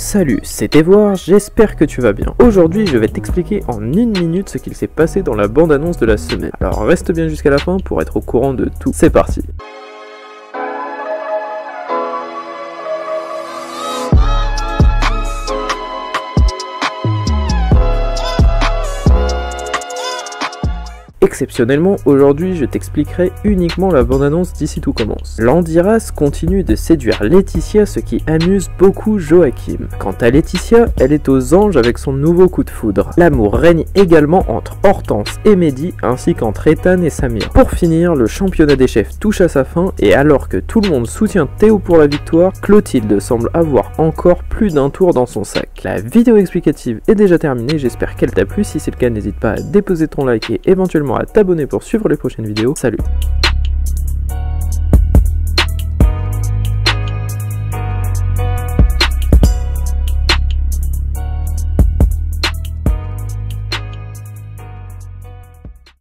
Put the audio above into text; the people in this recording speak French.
Salut, c'était Voir, j'espère que tu vas bien. Aujourd'hui, je vais t'expliquer en 1 minute ce qu'il s'est passé dans la bande-annonce de la semaine. Alors reste bien jusqu'à la fin pour être au courant de tout. C'est parti. Exceptionnellement, aujourd'hui je t'expliquerai uniquement la bande-annonce d'ici tout commence. Landiras continue de séduire Laetitia, ce qui amuse beaucoup Joachim. Quant à Laetitia, elle est aux anges avec son nouveau coup de foudre. L'amour règne également entre Hortense et Mehdi, ainsi qu'entre Ethan et Samir. Pour finir, le championnat des chefs touche à sa fin, et alors que tout le monde soutient Théo pour la victoire, Clotilde semble avoir encore plus d'un tour dans son sac. La vidéo explicative est déjà terminée, j'espère qu'elle t'a plu. Si c'est le cas, n'hésite pas à déposer ton like et éventuellement à t'abonner pour suivre les prochaines vidéos. Salut!